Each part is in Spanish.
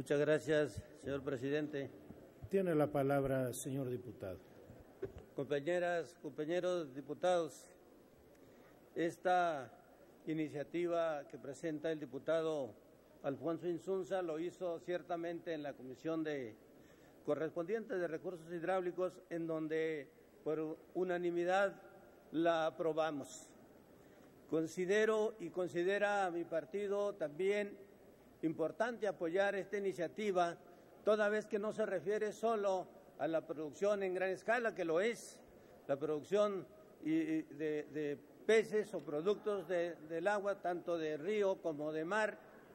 Muchas gracias, señor presidente. Tiene la palabra, señor diputado. Compañeras, compañeros diputados, esta iniciativa que presenta el diputado Alfonso Insunza lo hizo ciertamente en la comisión correspondiente de recursos hidráulicos, en donde por unanimidad la aprobamos. Considero y considera mi partido también importante apoyar esta iniciativa, toda vez que no se refiere solo a la producción en gran escala, que lo es, la producción de peces o productos del agua, tanto de río como de mar,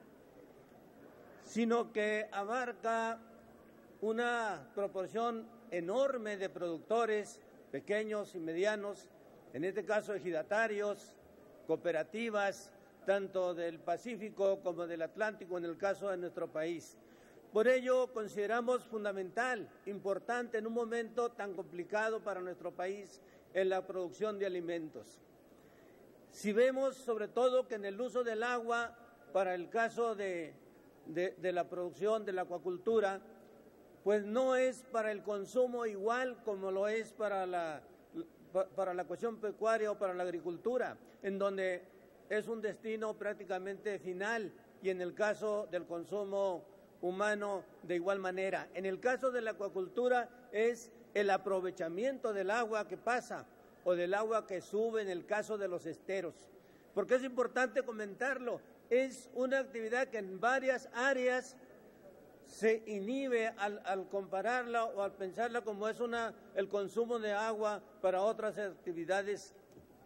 sino que abarca una proporción enorme de productores pequeños y medianos, en este caso ejidatarios, cooperativas, tanto del Pacífico como del Atlántico en el caso de nuestro país. Por ello consideramos fundamental, importante en un momento tan complicado para nuestro país en la producción de alimentos. Si vemos sobre todo que en el uso del agua para el caso de la producción de la acuacultura, pues no es para el consumo igual como lo es para la cuestión pecuaria o para la agricultura, en donde es un destino prácticamente final, y en el caso del consumo humano de igual manera. En el caso de la acuacultura es el aprovechamiento del agua que pasa o del agua que sube en el caso de los esteros. Porque es importante comentarlo, es una actividad que en varias áreas se inhibe al compararla o al pensarla como es el consumo de agua para otras actividades,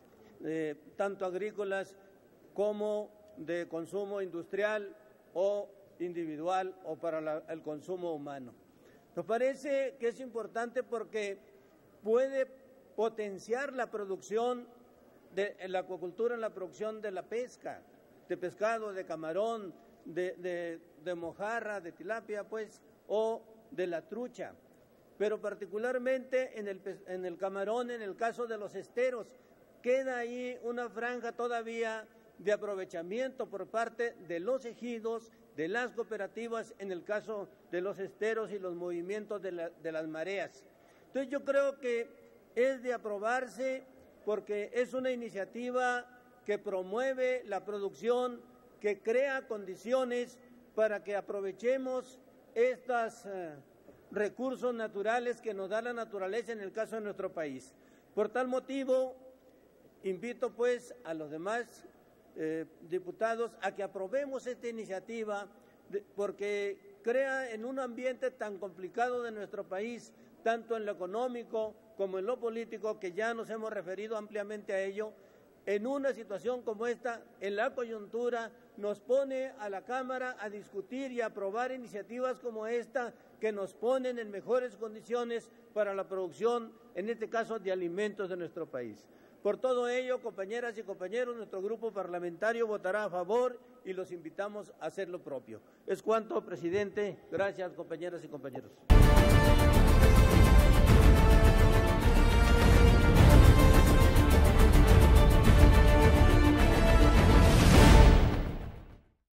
tanto agrícolas como de consumo industrial o individual o para el consumo humano. Nos parece que es importante porque puede potenciar la producción de la acuacultura en la producción de la pesca, de pescado, de camarón, de mojarra, de tilapia, pues, o de la trucha, pero particularmente en el camarón, en el caso de los esteros, queda ahí una franja todavía de aprovechamiento por parte de los ejidos, de las cooperativas, en el caso de los esteros y los movimientos de las mareas. Entonces yo creo que es de aprobarse porque es una iniciativa que promueve la producción, que crea condiciones para que aprovechemos estos recursos naturales que nos da la naturaleza en el caso de nuestro país. Por tal motivo, invito pues a los demás diputados a que aprobemos esta iniciativa porque crea en un ambiente tan complicado de nuestro país, tanto en lo económico como en lo político, que ya nos hemos referido ampliamente a ello. En una situación como esta, en la coyuntura, nos pone a la Cámara a discutir y a aprobar iniciativas como esta que nos ponen en mejores condiciones para la producción, en este caso, de alimentos de nuestro país. Por todo ello, compañeras y compañeros, nuestro grupo parlamentario votará a favor y los invitamos a hacer lo propio. Es cuanto, presidente. Gracias, compañeras y compañeros.